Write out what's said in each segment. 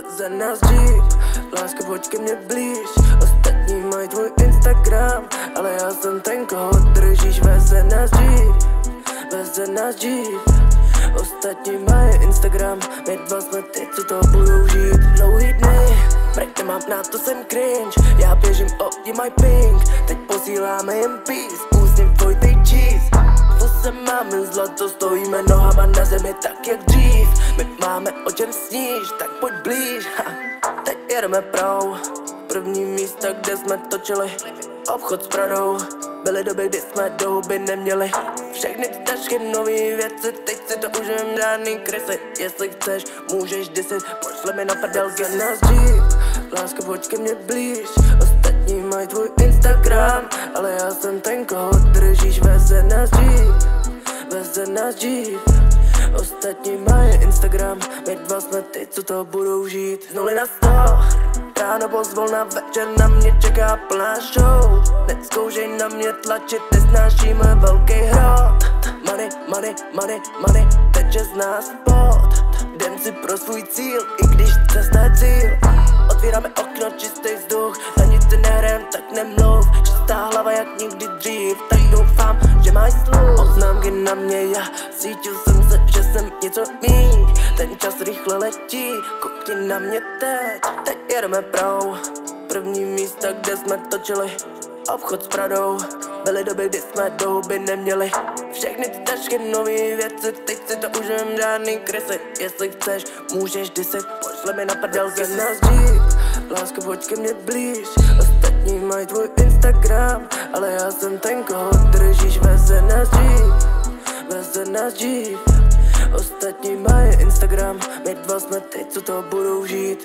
Za nás dřív, láska pojď ke mně blíž. Ostatní mají tvůj Instagram, ale já jsem ten, koho držíš. Veze nás dřív, veze nás dřív. Ostatní mají Instagram, my dva jsme ty, co to budou žít. Dlouhý dny, brejte mám na to jsem cringe. Já běžím, oni mají ping. Teď posíláme jim peace, úsměv tvoj ty cheese. Fuse máme zlato, stojíme nohama na zemi tak jak dřív. My máme o čem sníš, tak pojď blíž. Teď jedeme prou, první místa, kde jsme točili obchod s Pradou. Byly doby, kdy jsme do huby neměli všechny ty tašky, nový věci. Teď si to užijem, žádný krysy. Jestli chceš, můžeš disit, pošli mi na prdelky. Za nás dřív, láska pojď ke mně blíž. Ostatní mají tvůj Instagram, ale já jsem ten, koho držíš. Veze nás dřív, veze nás dřív. Ostatní mají Instagram, my dva jsme ty, co to budou žít. Z 0 na 100, ráno pozvolna, večer na mě čeká plná show. Nezkoušej na mě tlačit, nesnášíme velký hrot. Money, money, money, money, teče z nás pot. Jdem si pro svůj cíl, i když cesta je cíl. Otvíráme okno, čistý vzduch, na nic ty nehrem, tak nemluv. Čistá hlava jak nikdy dřív, tak doufám, že máš sluch. Oznámky na mě, já cítil jsem se, že jsem něco míň. Ten čas rychle letí, koukni na mě teď. Teď jedeme prou, první místa, kde jsme točili obchod s Pradou. Byly doby, kdy jsme do huby neměli všechny ty tašky, nový věci. Teď si to užijem, žádný krysy. Jestli chceš, můžeš disit, pošli mi na prdelky. Za nás dřív, láska pojď ke mně blíž. Ostatní mají tvůj Instagram, ale já jsem ten, koho držíš. Veze nás dřív, veze nás dřív. Ostatní mají Instagram, my dva jsme ty, co to budou žít.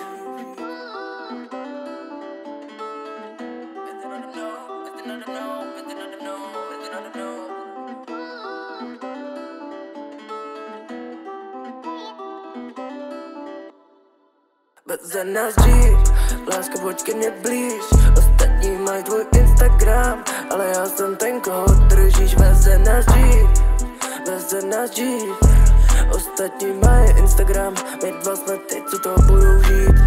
Veze nás dřív, láska pojď ke mně blíž. Ostatní mají tvůj Instagram, ale já jsem ten, koho držíš. Veze nás dřív, veze nás dřív. Ostatní mají Instagram, my dva jsme ty, co to budou žít.